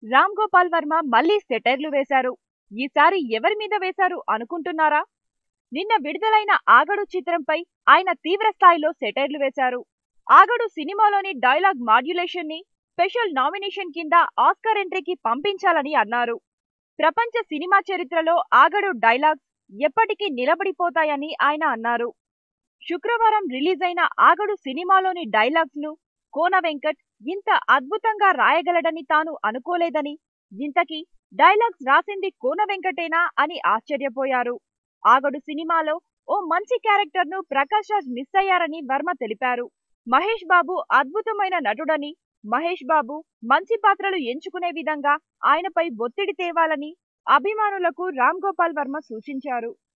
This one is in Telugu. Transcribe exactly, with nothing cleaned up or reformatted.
రామ్ గోపాల్ వర్మ మళ్ళీ సెటైర్లు వేశారు. ఈసారి ఎవరి మీద వేశారు అనుకుంటున్నారా? నిన్న విడుదలైన ఆగడు చిత్రంపై ఆయన తీవ్ర స్థాయిలో సెటైర్లు వేశారు. ఆగడు సినిమాలోని డైలాగ్ మాడ్యులేషన్ ని స్పెషల్ నామినేషన్ కింద ఆస్కార్ ఎంట్రీకి పంపించాలని అన్నారు. ప్రపంచ సినిమా చరిత్రలో ఆగడు డైలాగ్స్ ఎప్పటికీ నిలబడిపోతాయని ఆయన అన్నారు. శుక్రవారం రిలీజ్ అయిన ఆగడు సినిమాలోని డైలాగ్స్ ను కోన వెంకట్ ఇంత అద్భుతంగా రాయగలడని తాను అనుకోలేదని, ఇంతకీ డైలాగ్స్ రాసింది కోన వెంకటేనా అని ఆశ్చర్యపోయారు. ఆగడు సినిమాలో ఓ మంచి క్యారెక్టర్ ను ప్రకాష్ రాజ్ మిస్ అయ్యారని వర్మ తెలిపారు. మహేష్ బాబు అద్భుతమైన నటుడని, మహేష్ బాబు మంచి పాత్రలు ఎంచుకునే విధంగా ఆయనపై ఒత్తిడి తేవాలని అభిమానులకు రామ్ గోపాల్ వర్మ సూచించారు.